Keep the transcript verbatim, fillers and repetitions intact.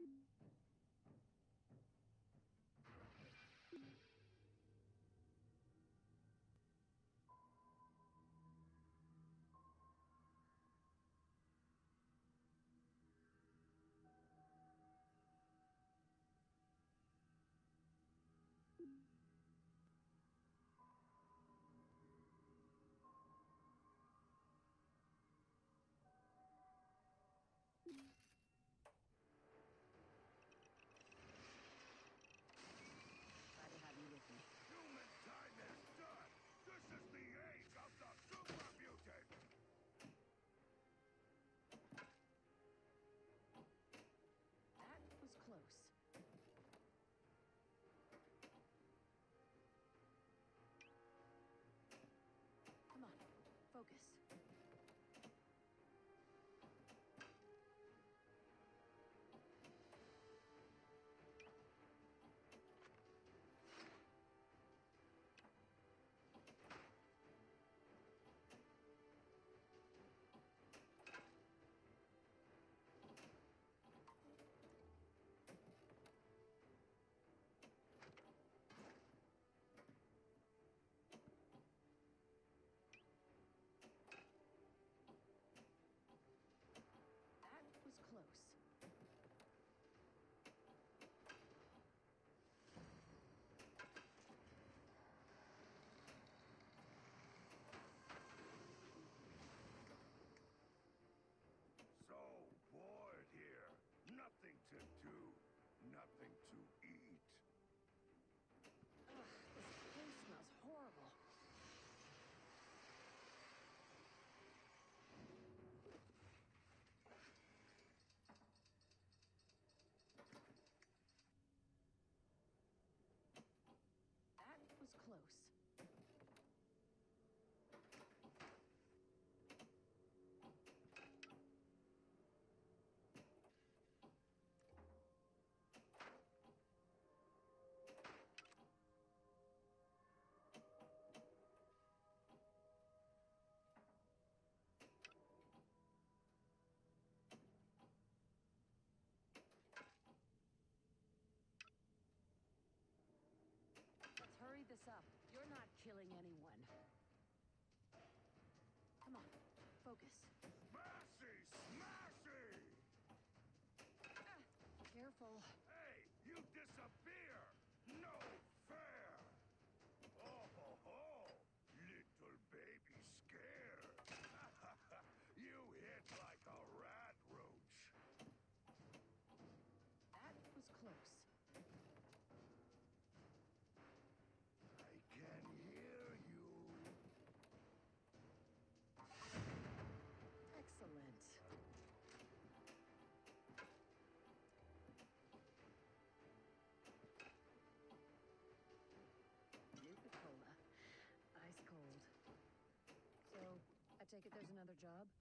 Human time is done! This is the age of the super mutant! That was close. Come on, focus. Was close. So bored here. Nothing to do. Nothing to eat. Ugh, this place smells horrible. That was close. Hurry this up. You're not killing anyone. Come on, focus. Smashy! Smashy! Ah, careful. Hey, you disappear! No fair! Oh ho ho! Little baby scared. You hit like a rat roach. That was close. I can hear you. Excellent. Nuka-Cola. Ice cold. So, I take it there's another job?